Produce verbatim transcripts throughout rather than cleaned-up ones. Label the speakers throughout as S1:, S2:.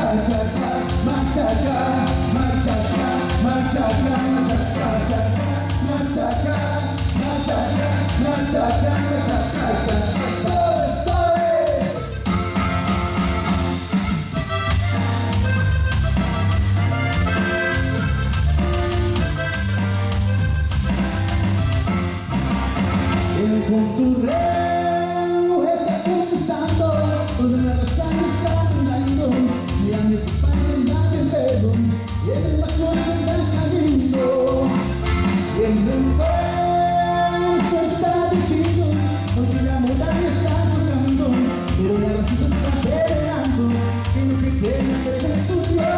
S1: Con tu reo estás conversando, con la sangre está mirando, mirando tu padre en la del dedo, y eres más fuerte del camino. Y el rencor está diciendo, porque la moral está tocando, pero la racita está acelerando, que lo que quieres es el tuyo.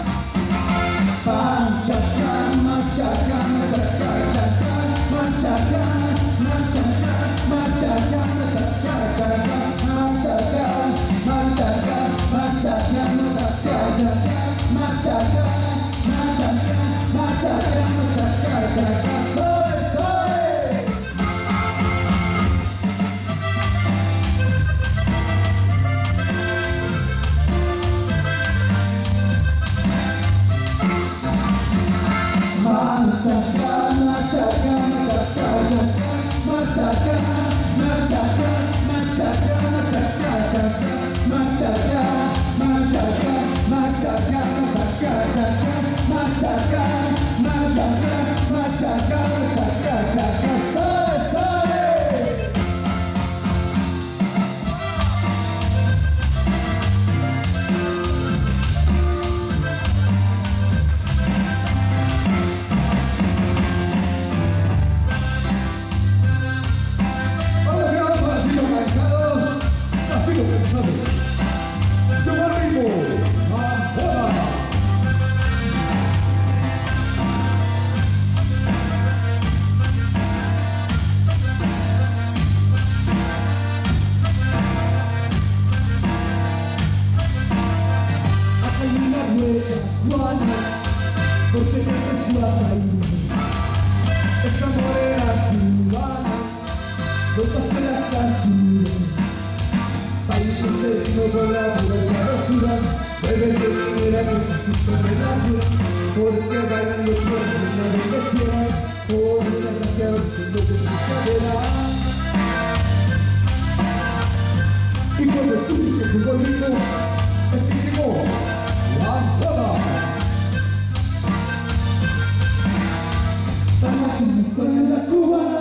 S1: Machaca, machaca, machaca, machaca, machaca. Machaca, machaca, machaca, machaca, machaca, machaca, machaca, machaca, machaca, machaca, soy, soy. Machaca, machaca, machaca, machaca, machaca, machaca, machaca, machaca, machaca, machaca, machaca, machaca, machaca, soy, soy. Porque ya es la raíz, esa morena cubana, no pasa la casulla, país entero con la pura basura, bebe de manera que se sobrenatural, porque bailan los cuerpos no de cuestión, por esa gracia que no te saberá. Y cuando tú dices que conmigo, es que llegó la joda. Baila como con la cubana,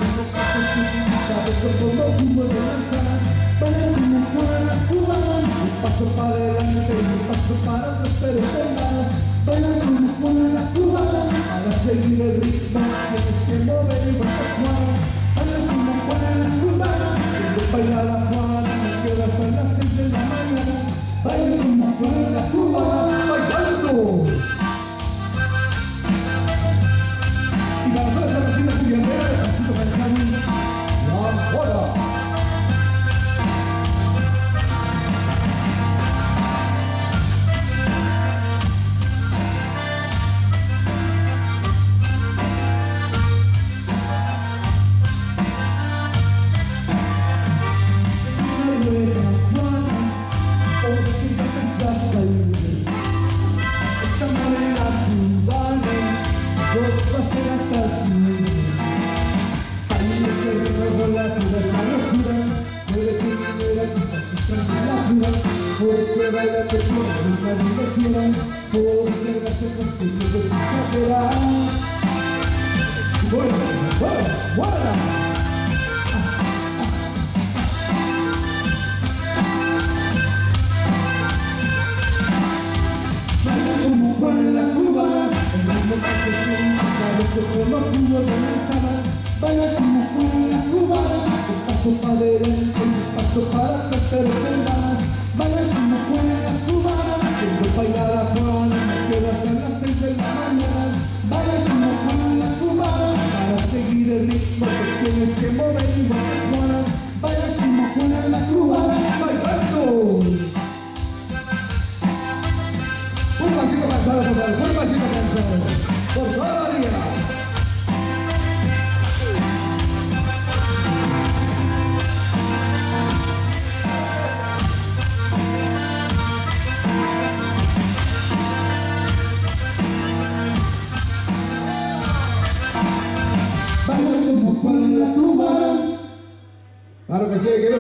S1: sabes como cubo de lanzar. Baila como con la cubana, un paso para adelante y un paso para atrás, pero tengas. Baila como con la cubana, para seguir el ritmo tienes que mover y bailar. Baila como con la cubana, cuando baila la Juana, me quedo hasta las seis de la mañana. Baila como con la cubana, bailando. Y para todas las vecinas culiaderas, Francisco Calzani, la joda. Esta morena cubana, dos pasos hasta el sur. Ahí es que recorro la pura esa locura, puede que quiera quizás se la pura, porque baila que por nunca diversión, por cegarse con tu de su cartera. Bueno, bueno, bueno. Como con la cubana, el mismo paso sabes que por los cubos de lanzada. Baila como con la cubana, un paso para adelante, un paso para atrás, pero tengas. Baila como con la cubana, cuando baila la Juana, me quedo hasta las seis de la mañana. Baila como con la cubana, para seguir el ritmo que tienes que mover y bailar. Baila como con la cubana, bailando. Un pasito cansado, por favor, un pasito cansado. Por toda la vida. sigue,